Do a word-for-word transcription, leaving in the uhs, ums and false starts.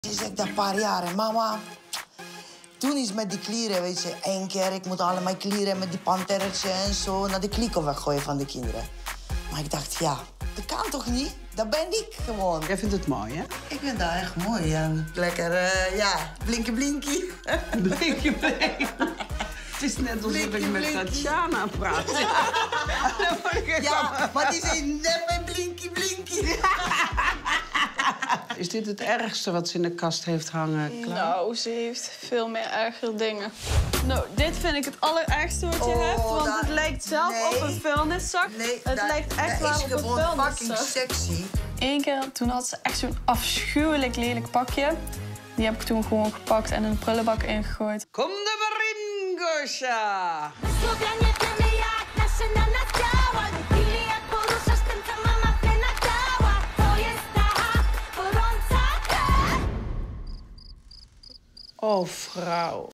Ze zegt dat een paar jaar. En mama, toen is met die klieren, weet je, één keer. Ik moet allemaal klieren met die panterretje en zo naar de klieken weggooien van de kinderen. Maar ik dacht, ja, dat kan toch niet? Dat ben ik gewoon. Jij vindt het mooi, hè? Ik vind dat echt mooi. En lekker, uh, ja, blinky blinky. Blinky blinky. Het is net alsof ik met Tatjana praat. Ja, ja, maar die zei net bij blinky blinky. Is dit het ergste wat ze in de kast heeft hangen, Klaar? Nou, ze heeft veel meer ergere dingen. Nou, dit vind ik het allerergste wat je oh, hebt. Want dat... het lijkt zelf nee. op een vuilniszak. Nee, het dat, lijkt echt dat wel is op een gewoon fucking vuilniszak. sexy. Eén keer, toen had ze echt zo'n afschuwelijk lelijk pakje. Die heb ik toen gewoon gepakt en in de prullenbak ingegooid. Kom er maar in, Gosha! Oh, vrouw.